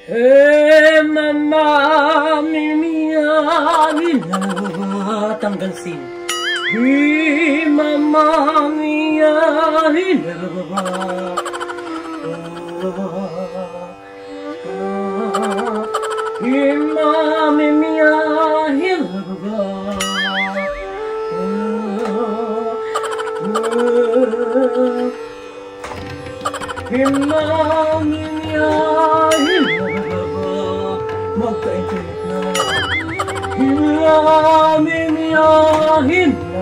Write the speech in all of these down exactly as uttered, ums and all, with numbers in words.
Eh, mama, mimia, hila, tanggal sin. Eh, mama, mia, hila, eh, mama, mia, hila, hila, mia, magka-internet na. Hila, mimia, hila,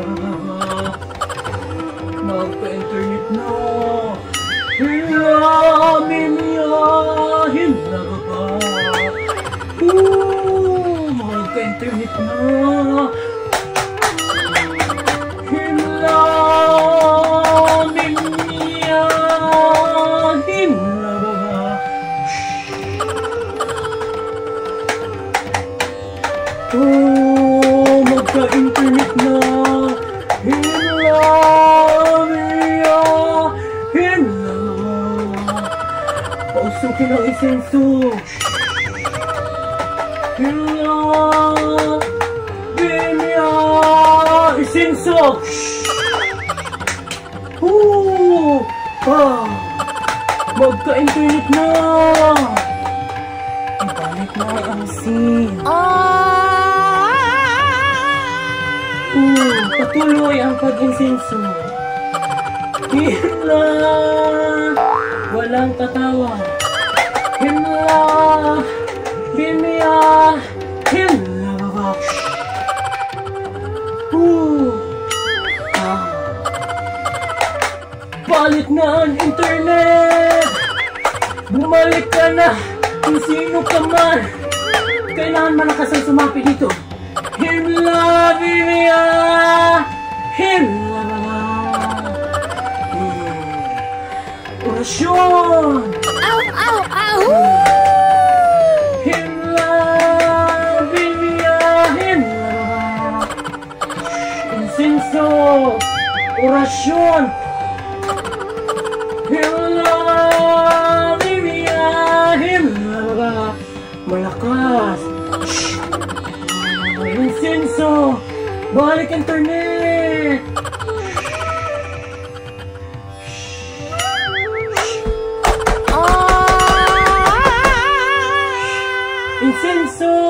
magka-internet na. Hila, mimia, hila, uh, magka-internet na. Hila, mimia, hila. Oh, magka-internet na. Hila, mia, hila. Pausukin ang isenso. Hila, mia, isenso. Oh, ah, magka-internet na. Ibalik na ang scene. Uh, patuloy ang pag-insenso. Himla, walang tatawa. Himla, himya, himla. Uh, ah. Balik na ang internet. Bumalik ka na kung sino ka man. Kailangan malakas ang sumapi dito. Himla, mimia, himla, hmm. Orasyon. Ow, ow, ow. Himla, mimia, himla. Insenso. Orasyon. Himla, mimia, himla. Malakas. Insenso! Balik internet! Insenso!